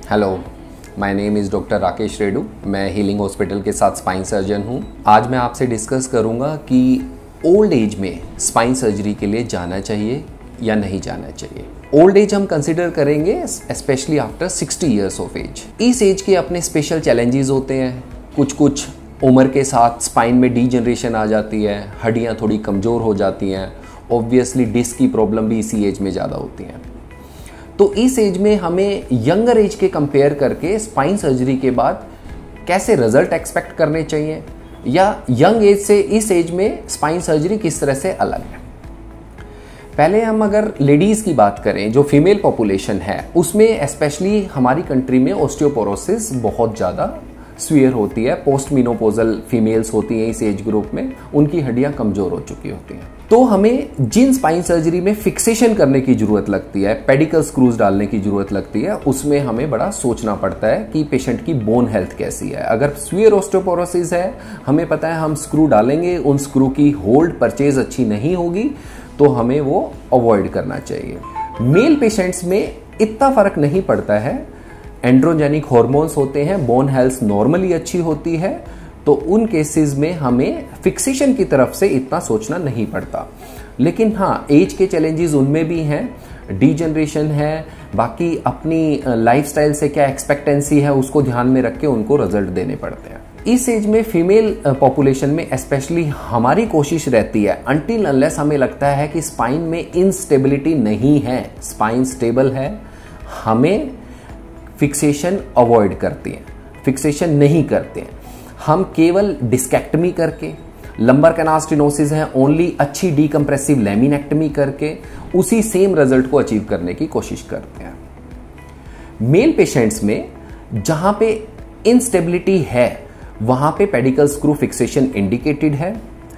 Hello, my name is doctor Rakesh Reddy. मैं healing hospital के साथ स्पाइन सर्जन हूँ। आज मैं आपसे डिस्कस करूँगा कि ओल्ड एज में स्पाइन सर्जरी के लिए जाना चाहिए या नहीं जाना चाहिए। ओल्ड एज हम कंसिडर करेंगे specially after 60 years of age. इस एज के अपने स्पेशल चैलेंजेस होते हैं। कुछ उम्र के साथ स्पाइन में डीजनरेशन आ जाती है, हड्डियाँ थोड़ी कमज़ोर हो जाती हैं। ऑब्वियसली डिस्क की प्रॉब्लम भी इसी एज में ज़्यादा होती है। तो इस एज में हमें यंगर एज के कंपेयर करके स्पाइन सर्जरी के बाद कैसे रिजल्ट एक्सपेक्ट करने चाहिए, या यंग एज से इस एज में स्पाइन सर्जरी किस तरह से अलग है। पहले हम अगर लेडीज़ की बात करें, जो फीमेल पॉपुलेशन है, उसमें स्पेशली हमारी कंट्री में ऑस्टियोपोरोसिस बहुत ज़्यादा स्वीयर होती है। पोस्ट मेनोपॉजल फीमेल्स होती हैं इस एज ग्रुप में, उनकी हड्डियां कमज़ोर हो चुकी होती हैं। तो हमें जिन स्पाइन सर्जरी में फिक्सेशन करने की ज़रूरत लगती है, पेडिकल स्क्रूज डालने की ज़रूरत लगती है, उसमें हमें बड़ा सोचना पड़ता है कि पेशेंट की बोन हेल्थ कैसी है। अगर स्वीयर ऑस्टियोपोरोसिस है, हमें पता है हम स्क्रू डालेंगे, उन स्क्रू की होल्ड परचेज अच्छी नहीं होगी, तो हमें वो अवॉइड करना चाहिए। मेल पेशेंट्स में इतना फ़र्क नहीं पड़ता है। एंड्रोजेनिक हार्मोन्स होते हैं, बोन हेल्थ नॉर्मली अच्छी होती है, तो उन केसेस में हमें फिक्सेशन की तरफ से इतना सोचना नहीं पड़ता। लेकिन हाँ, एज के चैलेंजेस उनमें भी हैं, डीजनरेशन है, बाकी अपनी लाइफस्टाइल से क्या एक्सपेक्टेंसी है उसको ध्यान में रख के उनको रिजल्ट देने पड़ते हैं। इस एज में फीमेल पॉपुलेशन में स्पेशली हमारी कोशिश रहती है, अनटिल अनलेस हमें लगता है कि स्पाइन में इनस्टेबिलिटी नहीं है, स्पाइन स्टेबल है, हमें फिक्सेशन अवॉइड करते हैं, फिक्सेशन नहीं करते हैं। हम केवल डिस्केक्टमी करके, लंबर कैनाल स्टेनोसिस है, ओनली अच्छी डीकम्प्रेसिव लैमिनेक्टमी करके उसी सेम रिजल्ट को अचीव करने की कोशिश करते हैं। मेल पेशेंट्स में जहां पे इनस्टेबिलिटी है, वहां पे पेडिकल स्क्रू फिक्सेशन इंडिकेटेड है।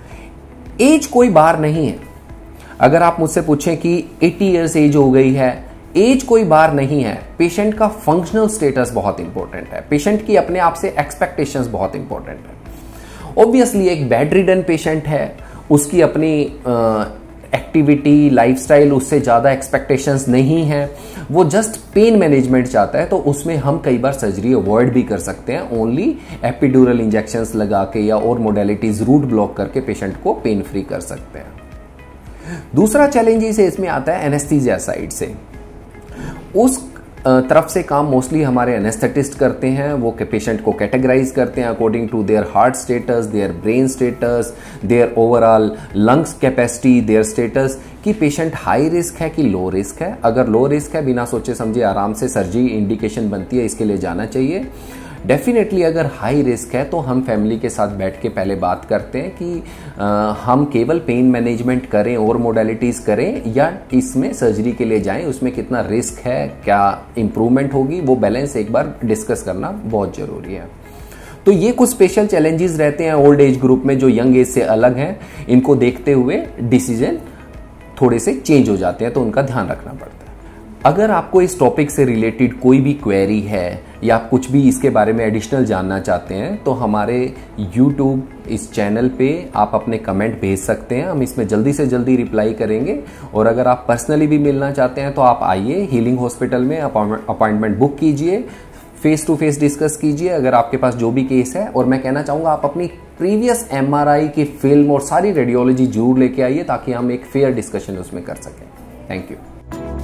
एज कोई बार नहीं है। अगर आप मुझसे पूछें कि 80 ईयर्स एज हो गई है, एज कोई बार नहीं है। पेशेंट का फंक्शनल स्टेटस बहुत इंपॉर्टेंट है, पेशेंट की अपने आप से एक्सपेक्टेशंस बहुत इंपॉर्टेंट है। ऑब्वियसली एक बेड रिडन पेशेंट है, उसकी अपनी एक्टिविटी लाइफस्टाइल उससे ज़्यादा एक्सपेक्टेशंस नहीं है, वो जस्ट पेन मैनेजमेंट चाहता है, तो उसमें हम कई बार सर्जरी अवॉइड भी कर सकते हैं, ओनली एपिड्यूरल इंजेक्शंस लगा के या और मोडेलिटीज रूट ब्लॉक करके पेशेंट को पेन फ्री कर सकते हैं। दूसरा चैलेंज इसमें आता है एनेस्थीसिया साइड से। उस तरफ से काम मोस्टली हमारे एनेस्थेटिस्ट करते हैं। वो पेशेंट को कैटेगराइज करते हैं according to their heart status, their brain status, their overall lungs capacity, their status, कि पेशेंट हाई रिस्क है कि लो रिस्क है। अगर लो रिस्क है, बिना सोचे समझे आराम से सर्जरी इंडिकेशन बनती है, इसके लिए जाना चाहिए। डेफिनेटली अगर हाई रिस्क है तो हम फैमिली के साथ बैठ के पहले बात करते हैं कि हम केवल पेन मैनेजमेंट करें और मोडेलिटीज़ करें, या इसमें सर्जरी के लिए जाएं, उसमें कितना रिस्क है, क्या इम्प्रूवमेंट होगी, वो बैलेंस एक बार डिस्कस करना बहुत ज़रूरी है। तो ये कुछ स्पेशल चैलेंजेस रहते हैं ओल्ड एज ग्रुप में जो यंग एज से अलग हैं। इनको देखते हुए डिसीजन थोड़े से चेंज हो जाते हैं, तो उनका ध्यान रखना पड़ता है। अगर आपको इस टॉपिक से रिलेटेड कोई भी क्वेरी है या आप कुछ भी इसके बारे में एडिशनल जानना चाहते हैं, तो हमारे YouTube इस चैनल पे आप अपने कमेंट भेज सकते हैं, हम इसमें जल्दी से जल्दी रिप्लाई करेंगे। और अगर आप पर्सनली भी मिलना चाहते हैं तो आप आइए हीलिंग हॉस्पिटल में, अपॉइंटमेंट बुक कीजिए, फेस टू फेस डिस्कस कीजिए अगर आपके पास जो भी केस है। और मैं कहना चाहूँगा आप अपनी प्रीवियस MRI की फिल्म और सारी रेडियोलॉजी जरूर लेके आइए, ताकि हम एक फेयर डिस्कशन उसमें कर सकें। Thank you.